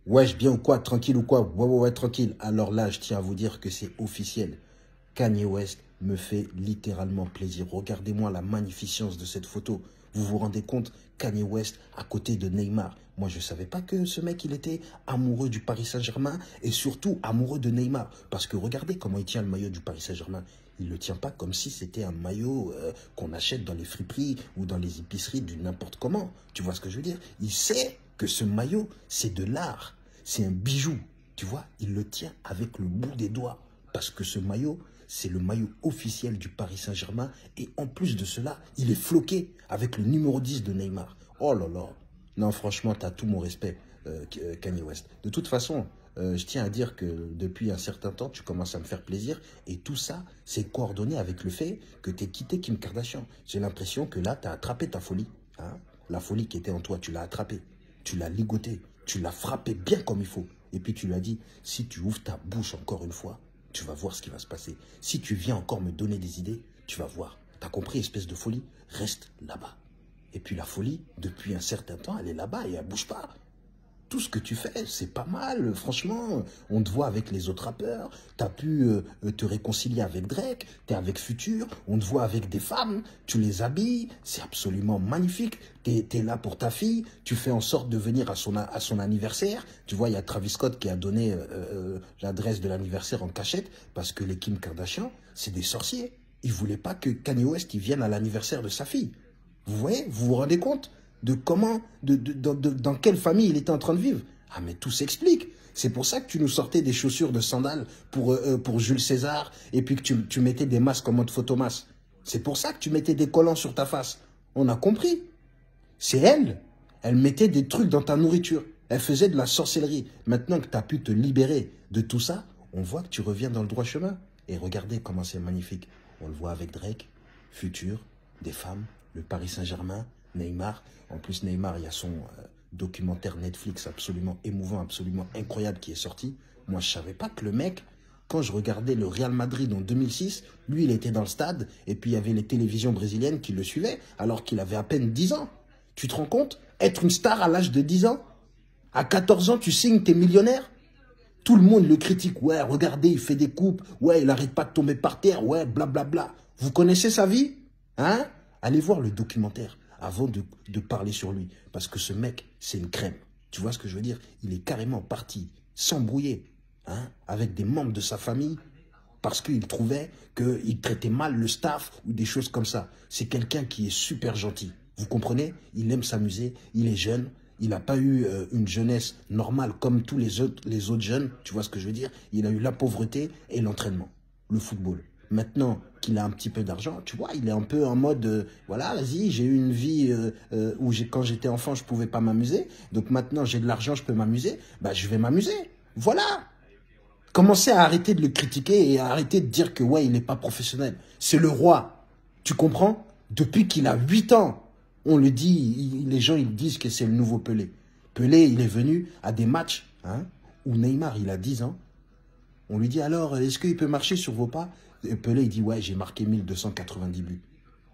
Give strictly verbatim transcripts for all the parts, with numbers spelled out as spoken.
Wesh, bien ou quoi? Tranquille ou quoi? Ouais, ouais, ouais, tranquille. Alors là, je tiens à vous dire que c'est officiel. Kanye West me fait littéralement plaisir. Regardez-moi la magnificence de cette photo. Vous vous rendez compte? Kanye West à côté de Neymar. Moi, je ne savais pas que ce mec, il était amoureux du Paris Saint-Germain et surtout amoureux de Neymar. Parce que regardez comment il tient le maillot du Paris Saint-Germain. Il ne le tient pas comme si c'était un maillot euh, qu'on achète dans les friperies ou dans les épiceries du n'importe comment. Tu vois ce que je veux dire? Il sait que ce maillot, c'est de l'art. C'est un bijou. Tu vois, il le tient avec le bout des doigts. Parce que ce maillot, c'est le maillot officiel du Paris Saint-Germain. Et en plus de cela, il est floqué avec le numéro dix de Neymar. Oh là là. Non, franchement, tu as tout mon respect, euh, Kanye West. De toute façon, euh, je tiens à dire que depuis un certain temps, tu commences à me faire plaisir. Et tout ça, c'est coordonné avec le fait que tu as quitté Kim Kardashian. J'ai l'impression que là, tu as attrapé ta folie. Hein? La folie qui était en toi, tu l'as attrapée. Tu l'as ligotée. Tu l'as frappée bien comme il faut. Et puis tu lui as dit, si tu ouvres ta bouche encore une fois, tu vas voir ce qui va se passer. Si tu viens encore me donner des idées, tu vas voir. T'as compris, espèce de folie? Reste là-bas. Et puis la folie, depuis un certain temps, elle est là-bas et elle bouge pas. Tout ce que tu fais, c'est pas mal. Franchement, on te voit avec les autres rappeurs. Tu as pu euh, te réconcilier avec Drake. Tu es avec Future. On te voit avec des femmes. Tu les habilles. C'est absolument magnifique. Tu es, es là pour ta fille. Tu fais en sorte de venir à son, à son anniversaire. Tu vois, il y a Travis Scott qui a donné euh, euh, l'adresse de l'anniversaire en cachette parce que les Kim Kardashian, c'est des sorciers. Ils ne voulaient pas que Kanye West il vienne à l'anniversaire de sa fille. Vous voyez? Vous vous rendez compte de comment, de, de, de, de, dans quelle famille il était en train de vivre? Ah, mais tout s'explique. C'est pour ça que tu nous sortais des chaussures de sandales pour, euh, pour Jules César et puis que tu, tu mettais des masques en mode photomasque. C'est pour ça que tu mettais des collants sur ta face. On a compris. C'est elle. Elle mettait des trucs dans ta nourriture. Elle faisait de la sorcellerie. Maintenant que tu as pu te libérer de tout ça, on voit que tu reviens dans le droit chemin. Et regardez comment c'est magnifique. On le voit avec Drake, Future, des femmes, le Paris Saint-Germain, Neymar. En plus, Neymar, il y a son euh, documentaire Netflix absolument émouvant, absolument incroyable qui est sorti. Moi, je ne savais pas que le mec, quand je regardais le Real Madrid en deux mille six, lui, il était dans le stade et puis il y avait les télévisions brésiliennes qui le suivaient alors qu'il avait à peine dix ans. Tu te rends compte? Être une star à l'âge de dix ans? À quatorze ans, tu signes, t'es millionnaire? Tout le monde le critique. Ouais, regardez, il fait des coupes. Ouais, il n'arrête pas de tomber par terre. Ouais, blablabla. Bla bla. Vous connaissez sa vie? Hein? Allez voir le documentaire avant de, de parler sur lui. Parce que ce mec, c'est une crème. Tu vois ce que je veux dire? Il est carrément parti s'embrouiller hein, avec des membres de sa famille parce qu'il trouvait qu'il traitait mal le staff ou des choses comme ça. C'est quelqu'un qui est super gentil. Vous comprenez? Il aime s'amuser, il est jeune. Il n'a pas eu euh, une jeunesse normale comme tous les autres, les autres jeunes. Tu vois ce que je veux dire? Il a eu la pauvreté et l'entraînement, le football. Maintenant qu'il a un petit peu d'argent, tu vois, il est un peu en mode, euh, voilà, vas-y, j'ai eu une vie euh, euh, où quand j'étais enfant, je ne pouvais pas m'amuser. Donc maintenant, j'ai de l'argent, je peux m'amuser. Bah, je vais m'amuser. Voilà. Commencez à arrêter de le critiquer et à arrêter de dire que, ouais, il n'est pas professionnel. C'est le roi. Tu comprends? Depuis qu'il a huit ans, on le dit, il, les gens ils disent que c'est le nouveau Pelé. Pelé, il est venu à des matchs hein, où Neymar, il a dix ans. On lui dit alors, est-ce qu'il peut marcher sur vos pas? Et Pelé, il dit, ouais, j'ai marqué mille deux cent quatre-vingt-dix buts.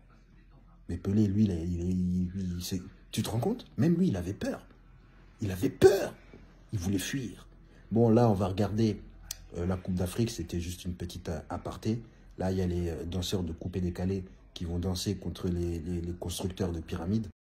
Mais Pelé, lui, il, il, il, il, il tu te rends compte? Même lui, il avait peur. Il avait peur. Il voulait fuir. Bon, là, on va regarder euh, la Coupe d'Afrique. C'était juste une petite euh, aparté. Là, il y a les euh, danseurs de coupé décalé qui vont danser contre les, les, les constructeurs de pyramides.